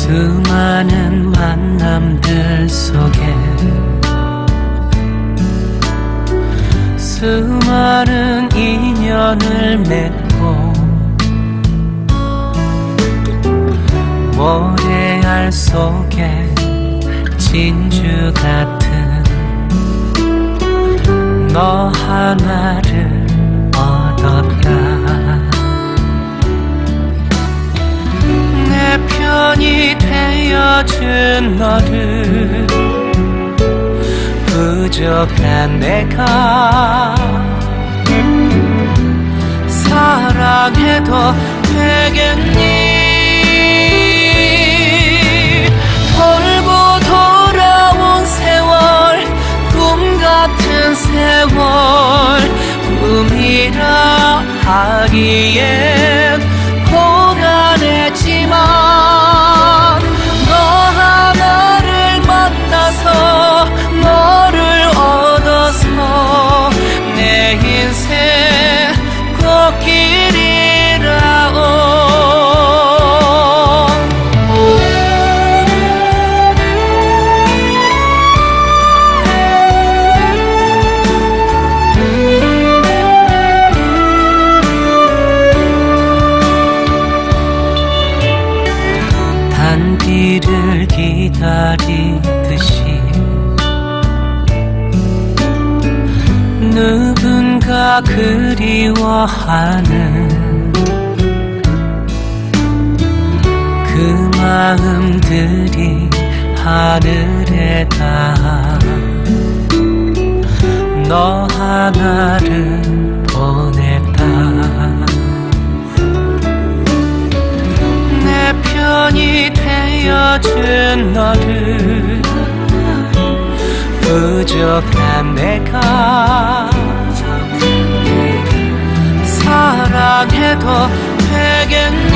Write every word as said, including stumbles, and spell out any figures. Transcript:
수많은 만남들 속에 수많은 인연을 맺고 모래알 속에 진주 같은 너 하나를 얻었다. 내 편이 되어준 너를 부족한 내가 사랑해도 되겠니? 돌고 돌아온 세월, 꿈 같은 세월, 꿈이라 하기엔 고단했지만 너 하나를 만나서 너를 얻어서 내 인생 꽃길이라오. 단비를 기다리듯이 누군가 그리워하는 그 마음들이 하늘에 닿아 너 하나를 보냈다. 내 편이 되어준 너를 부족한 내가 사랑해도 되겠니?